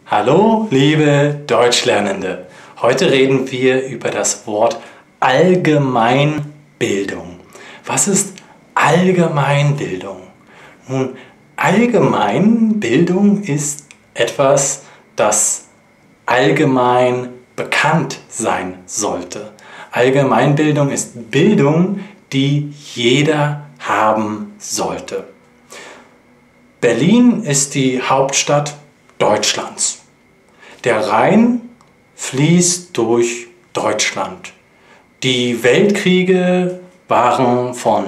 Hallo, liebe Deutschlernende! Heute reden wir über das Wort Allgemeinbildung. Was ist Allgemeinbildung? Nun, Allgemeinbildung ist etwas, das allgemein bekannt sein sollte. Allgemeinbildung ist Bildung, die jeder haben sollte. Berlin ist die Hauptstadt Deutschlands. Der Rhein fließt durch Deutschland. Die Weltkriege waren von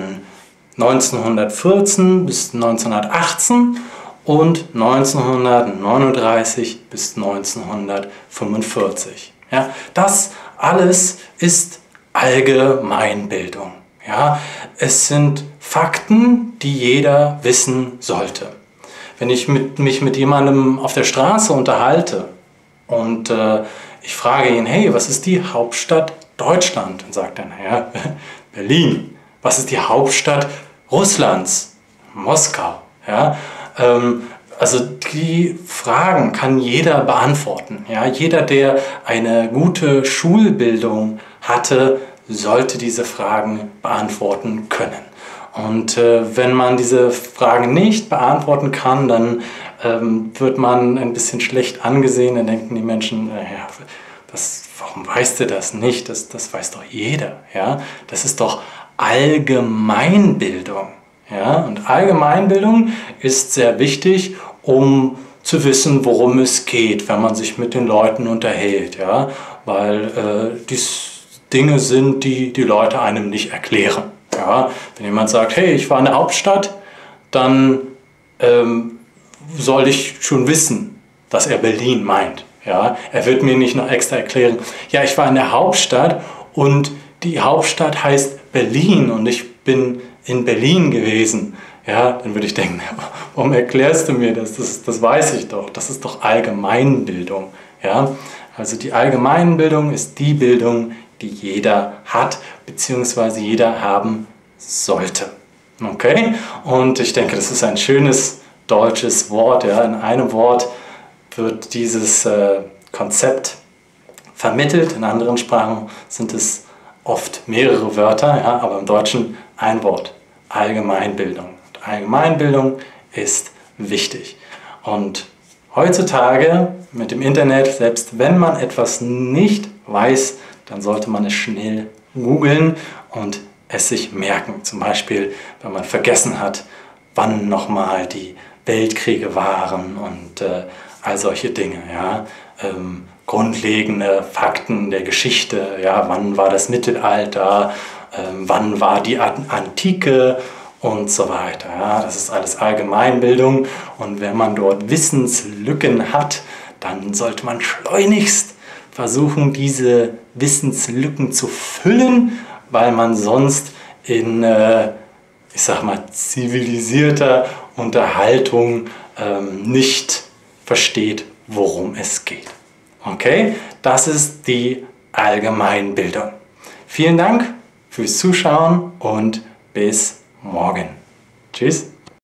1914 bis 1918 und 1939 bis 1945. Ja, das alles ist Allgemeinbildung. Ja, es sind Fakten, die jeder wissen sollte. Wenn ich mich mit jemandem auf der Straße unterhalte und ich frage ihn, hey, was ist die Hauptstadt Deutschland? Dann sagt er, naja, Berlin. Was ist die Hauptstadt Russlands? Moskau. Ja? Also die Fragen kann jeder beantworten. Ja? Jeder, der eine gute Schulbildung hatte, sollte diese Fragen beantworten können. Und wenn man diese Fragen nicht beantworten kann, dann wird man ein bisschen schlecht angesehen. Dann denken die Menschen, ja, warum weißt du das nicht? Das weiß doch jeder. Ja? Das ist doch Allgemeinbildung. Ja? Und Allgemeinbildung ist sehr wichtig, um zu wissen, worum es geht, wenn man sich mit den Leuten unterhält. Ja? Weil dies Dinge sind, die die Leute einem nicht erklären. Ja? Wenn jemand sagt, hey, ich war in der Hauptstadt, dann soll ich schon wissen, dass er Berlin meint. Ja? Er wird mir nicht noch extra erklären, ja, ich war in der Hauptstadt und die Hauptstadt heißt Berlin und ich bin in Berlin gewesen. Ja, dann würde ich denken, warum erklärst du mir das? Das weiß ich doch. Das ist doch Allgemeinbildung. Ja? Also die Allgemeinbildung ist die Bildung, die jeder hat, beziehungsweise jeder haben sollte. Okay? Und ich denke, das ist ein schönes deutsches Wort. Ja? In einem Wort wird dieses Konzept vermittelt. In anderen Sprachen sind es oft mehrere Wörter, ja? Aber im Deutschen ein Wort. Allgemeinbildung. Und Allgemeinbildung ist wichtig. Und heutzutage mit dem Internet, selbst wenn man etwas nicht weiß, dann sollte man es schnell googeln und es sich merken. Zum Beispiel, wenn man vergessen hat, wann nochmal die Weltkriege waren und all solche Dinge. Ja? Grundlegende Fakten der Geschichte. Ja? Wann war das Mittelalter? Wann war die Antike? Und so weiter. Ja? Das ist alles Allgemeinbildung. Und wenn man dort Wissenslücken hat, dann sollte man schleunigst versuchen, diese Wissenslücken zu füllen, weil man sonst in, ich sag mal, zivilisierter Unterhaltung nicht versteht, worum es geht. Okay? Das ist die Allgemeinbildung. Vielen Dank fürs Zuschauen und bis morgen. Tschüss.